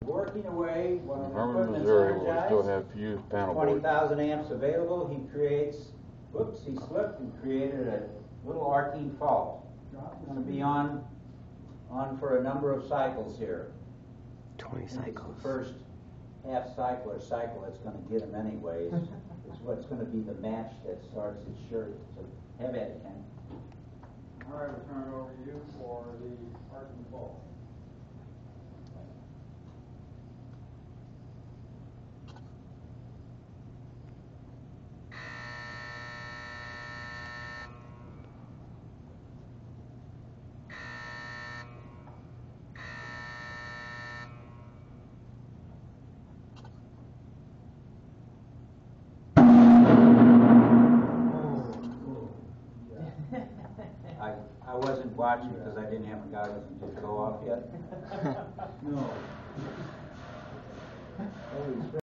working away when the Herman, equipment's Missouri, where we still energized. have fused panel boards. 20,000 amps available. He creates, whoops, he slipped and created a little arcing fault. It's going to be on for a number of cycles here. 20 It's cycles. the first half cycle or cycle that's going to get him anyways. It's what's going to be the match that starts his shirt. So have at it, Ken. All right, we'll turn it over to you for the arcing fault. I wasn't watching because I didn't have my goggles and did it go off yet. No.